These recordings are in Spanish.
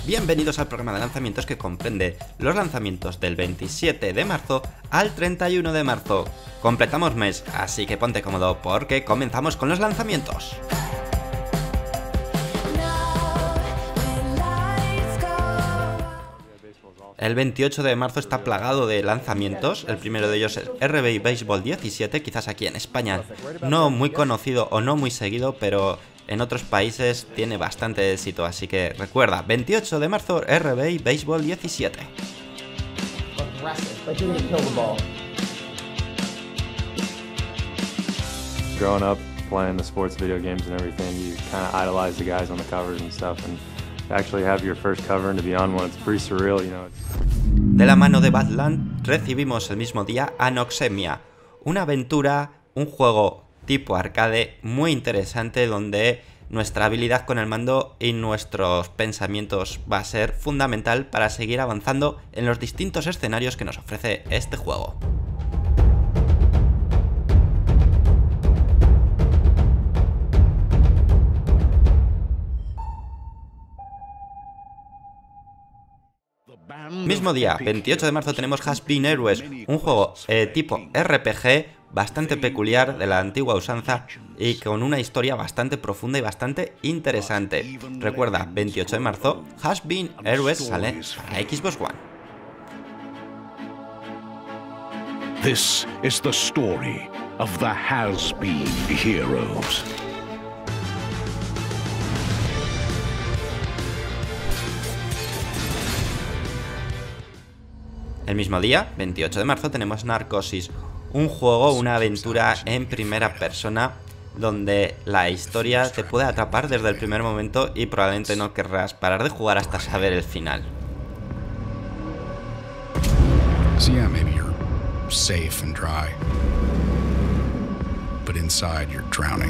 bienvenidos al programa de lanzamientos que comprende los lanzamientos del 27 de marzo al 31 de marzo. Completamos mes, así que ponte cómodo porque comenzamos con los lanzamientos. El 28 de marzo está plagado de lanzamientos, el primero de ellos es RBI Baseball 17, quizás aquí en España no muy conocido o no muy seguido, pero en otros países tiene bastante éxito, así que recuerda, 28 de marzo RBI Baseball 17. Growing up playing the sports video games and everything, you kind of idolize the guys on the covers and stuff, and to actually have your first cover and to be on one, it's pretty surreal, you know. De la mano de Badland recibimos el mismo día Anoxemia, una aventura, un juego tipo arcade muy interesante donde nuestra habilidad con el mando y nuestros pensamientos va a ser fundamental para seguir avanzando en los distintos escenarios que nos ofrece este juego. Mismo día, 28 de marzo, tenemos Has Been Heroes, un juego tipo RPG bastante peculiar de la antigua usanza y con una historia bastante profunda y bastante interesante. Recuerda, 28 de marzo, Has Been Heroes sale para Xbox One. This is the story of the Has Been Heroes. El mismo día, 28 de marzo, tenemos Narcosis, un juego, una aventura en primera persona donde la historia te puede atrapar desde el primer momento y probablemente no querrás parar de jugar hasta saber el final. So yeah, maybe you're safe and dry, but inside you're drowning.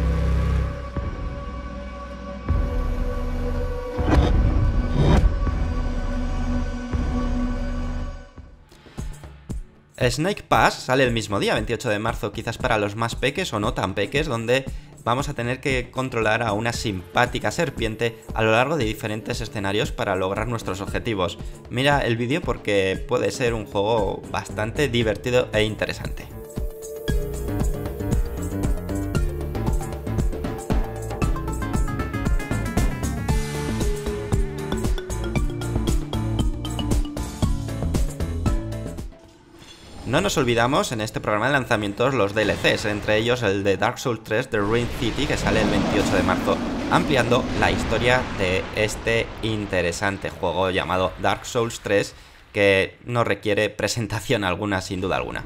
Snake Pass sale el mismo día, 28 de marzo, quizás para los más peques o no tan peques, donde vamos a tener que controlar a una simpática serpiente a lo largo de diferentes escenarios para lograr nuestros objetivos. Mira el vídeo porque puede ser un juego bastante divertido e interesante. No nos olvidamos en este programa de lanzamientos los DLCs, entre ellos el de Dark Souls 3 de Ruined City, que sale el 28 de marzo, ampliando la historia de este interesante juego llamado Dark Souls 3, que no requiere presentación alguna, sin duda alguna.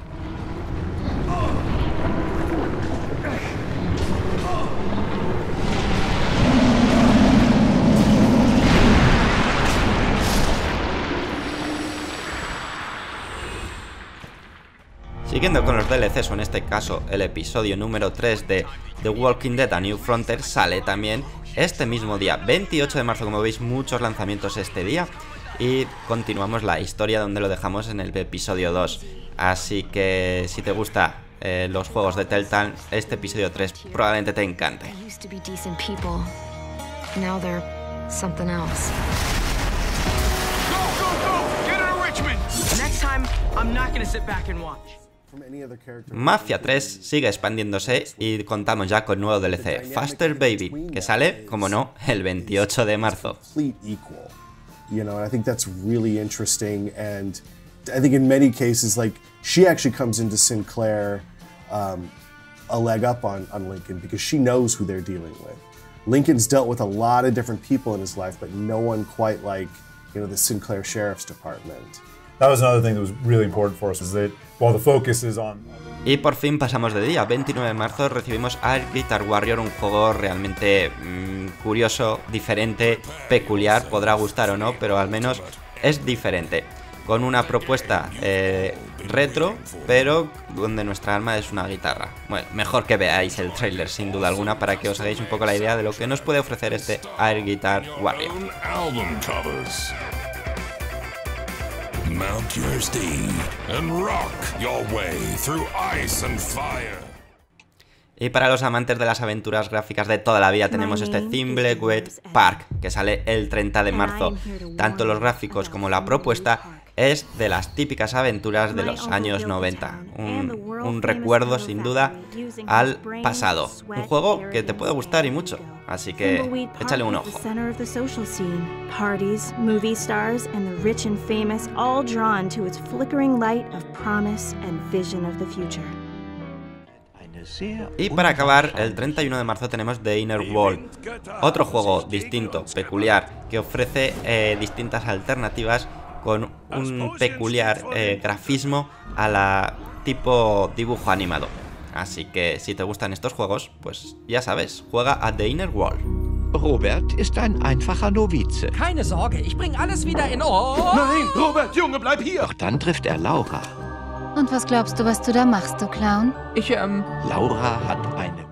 Siguiendo con los DLCs, o en este caso el episodio número 3 de The Walking Dead: A New Frontier sale también este mismo día, 28 de marzo, como veis muchos lanzamientos este día, y continuamos la historia donde lo dejamos en el episodio 2, así que si te gusta los juegos de Telltale, este episodio 3 probablemente te encante. Mafia 3 sigue expandiéndose y contamos ya con nuevo DLC, Faster Baby, que sale, como no, el 28 de marzo. You know, I think that's really interesting, and I think in many cases, like, she actually comes into Sinclair a leg up on Lincoln because she knows who they're dealing with. Lincoln's dealt with a lot of different people in his life, but no one quite like, you know, the Sinclair Sheriff's Department. That was another thing that was really important for us, is that while the focus is on... Y por fin pasamos de día, 29 de marzo recibimos Air Guitar Warrior, un juego realmente curioso, diferente, peculiar, podrá gustar o no, pero al menos es diferente. Con una propuesta retro, pero donde nuestra arma es una guitarra. Bueno, mejor que veáis el trailer sin duda alguna para que os hagáis un poco la idea de lo que nos puede ofrecer este Air Guitar Warrior. Mount your steed and rock your way through ice and fire. Y para los amantes de las aventuras gráficas de toda la vida tenemos este Thimbleweed Park, que sale el 30 de marzo. Tanto los gráficos como la propuesta es de las típicas aventuras de los años 90. Un recuerdo sin duda al pasado. Un juego que te puede gustar y mucho, así que échale un ojo. Parties, movie stars, and the rich and famous, all drawn to its flickering light of promise and vision of the future. Y para acabar, el 31 de marzo tenemos The Inner World, otro juego distinto, peculiar, que ofrece distintas alternativas con un peculiar grafismo a la tipo dibujo animado. Así que si te gustan estos juegos, pues ya sabes, juega a The Inner World. Robert ist ein einfacher Novize. Keine Sorge, ich bring alles wieder in Ordnung. Nein, Robert, Junge, bleib hier! Doch dann trifft er Laura. Und was glaubst du, was du da machst, du Clown? Ich, Laura hat eine